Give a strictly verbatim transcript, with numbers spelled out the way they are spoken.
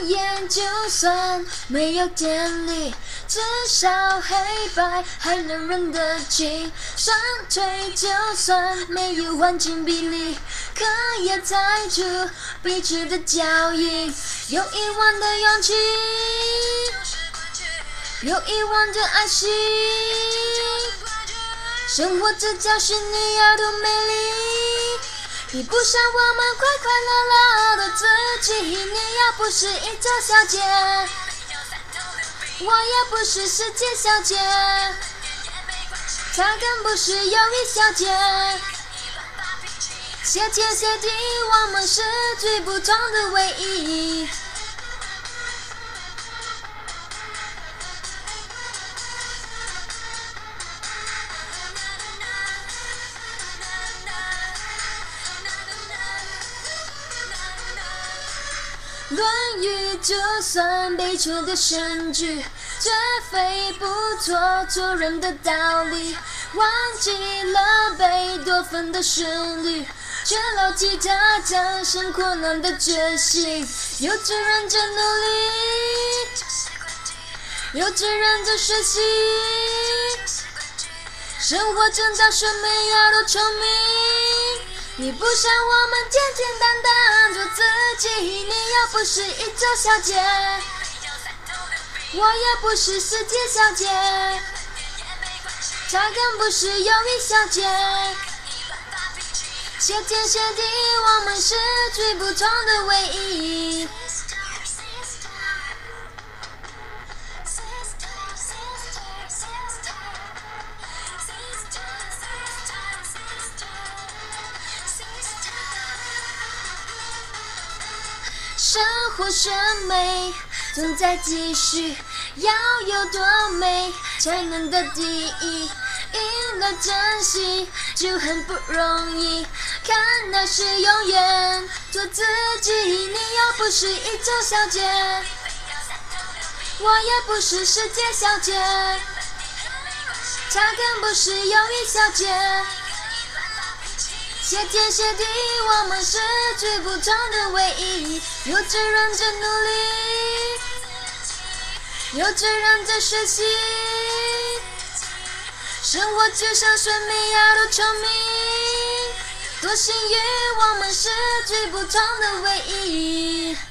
眼就算没有电力，至少黑白还能认得清。双腿就算没有环境比例，可也猜出彼此的脚印。有一万的勇气，有一万的爱心。生活这教训你要多美丽，比不上我们快快乐乐的自己。你要不是宇宙小姐，我也不是世界小姐，她更不是友谊小姐。谢天谢地，我们是最不同的唯一。论语就算背出的神句，绝非不错做人的道理。忘记了贝多芬的旋律，却牢记他战胜困难的决心。有志认真努力，有志认真学习，生活正在生命要多聪明。你不像我们简简单单做自己，你要不是宇宙小姐，我也不是世界小姐，她更不是友谊小姐。谢天谢地，我们是最不同的唯一。生活选美总在继续，要有多美才能得第一。赢了珍惜就很不容易，看那是永远做自己。你要不是宇宙小姐，我也不是世界小姐，她更不是友谊小姐。谢天谢地，我们是最不同的唯一。有志认真努力，有志认真学习，生活就像生命要多聪明。多幸运，我们是最不同的唯一。